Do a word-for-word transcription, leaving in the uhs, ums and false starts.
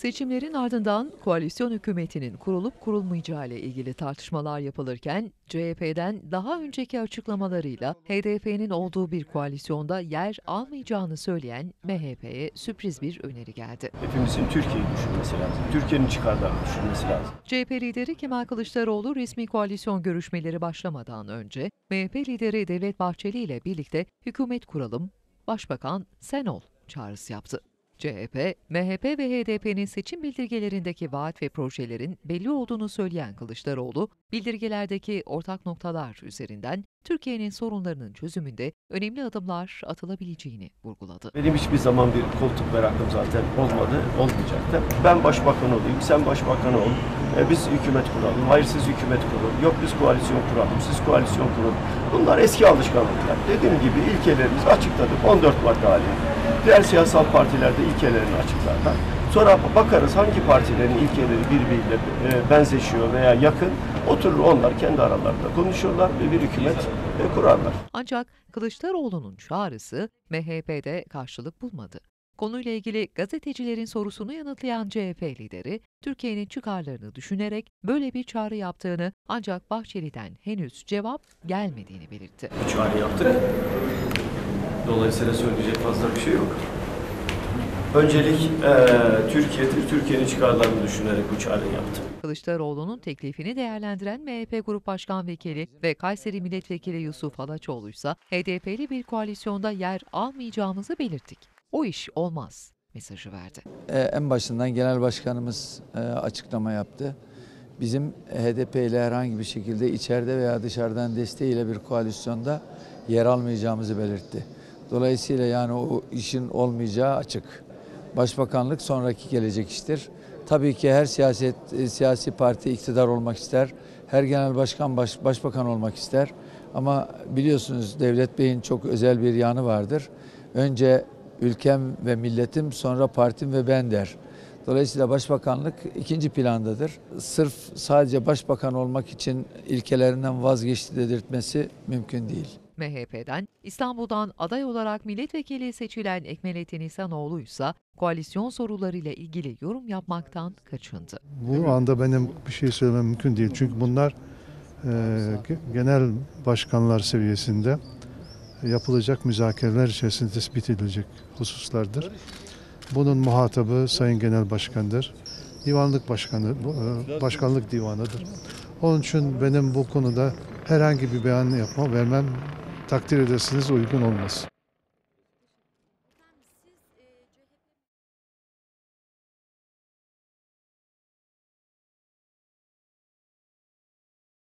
Seçimlerin ardından koalisyon hükümetinin kurulup kurulmayacağı ile ilgili tartışmalar yapılırken C H P'den daha önceki açıklamalarıyla H D P'nin olduğu bir koalisyonda yer almayacağını söyleyen M H P'ye sürpriz bir öneri geldi. Hepimizin Türkiye'yi düşünmesi lazım. Türkiye'nin çıkarlarını düşünmesi lazım. C H P lideri Kemal Kılıçdaroğlu resmi koalisyon görüşmeleri başlamadan önce M H P lideri Devlet Bahçeli ile birlikte hükümet kuralım, başbakan sen ol çağrısı yaptı. C H P, M H P ve H D P'nin seçim bildirgelerindeki vaat ve projelerin belli olduğunu söyleyen Kılıçdaroğlu, bildirgelerdeki ortak noktalar üzerinden Türkiye'nin sorunlarının çözümünde önemli adımlar atılabileceğini vurguladı. Benim hiçbir zaman bir koltuk merakım zaten olmadı, olmayacak da. Ben başbakan olayım, sen başbakan ol, e, biz hükümet kuralım, hayır siz hükümet kurun, yok biz koalisyon kuralım, siz koalisyon kurun. Bunlar eski alışkanlıklar. Dediğim gibi ilkelerimizi açıkladık on dört madde halinde. Diğer siyasal partilerde ilkelerini açıklarlar. Sonra bakarız hangi partilerin ilkeleri birbiriyle e, benzeşiyor veya yakın. Oturur onlar kendi aralarında konuşurlar ve bir hükümet e, kurarlar. Ancak Kılıçdaroğlu'nun çağrısı M H P'de karşılık bulmadı. Konuyla ilgili gazetecilerin sorusunu yanıtlayan C H P lideri, Türkiye'nin çıkarlarını düşünerek böyle bir çağrı yaptığını ancak Bahçeli'den henüz cevap gelmediğini belirtti. Bir çağrı yaptık. Dolayısıyla söyleyecek fazla bir şey yok. Öncelik e, Türkiye'dir. Türkiye'nin çıkarlarını düşünerek bu çağrıyı yaptım. Kılıçdaroğlu'nun teklifini değerlendiren M H P Grup Başkan Vekili ve Kayseri Milletvekili Yusuf Alaçoğlu ise H D P'li bir koalisyonda yer almayacağımızı belirttik. O iş olmaz mesajı verdi. Ee, en başından Genel Başkanımız e, açıklama yaptı. Bizim H D P ile herhangi bir şekilde içeride veya dışarıdan desteğiyle bir koalisyonda yer almayacağımızı belirtti. Dolayısıyla yani o işin olmayacağı açık. Başbakanlık sonraki gelecek iştir. Tabii ki her siyaset siyasi parti iktidar olmak ister. Her genel başkan baş, başbakan olmak ister. Ama biliyorsunuz Devlet Bey'in çok özel bir yanı vardır. Önce ülkem ve milletim, sonra partim ve ben der. Dolayısıyla başbakanlık ikinci plandadır. Sırf sadece başbakan olmak için ilkelerinden vazgeçti dedirtmesi mümkün değil. M H P'den İstanbul'dan aday olarak milletvekili seçilen Ekmelettin İhsanoğlu ise koalisyon sorularıyla ilgili yorum yapmaktan kaçındı. Bu anda benim bir şey söylemem mümkün değil. Çünkü bunlar e, genel başkanlar seviyesinde yapılacak müzakereler içerisinde tespit edilecek hususlardır. Bunun muhatabı Sayın Genel Başkan'dır. Divanlık Başkanı, Başkanlık Divanı'dır. Onun için benim bu konuda herhangi bir beyan yapma, vermem takdir edersiniz uygun olmaz.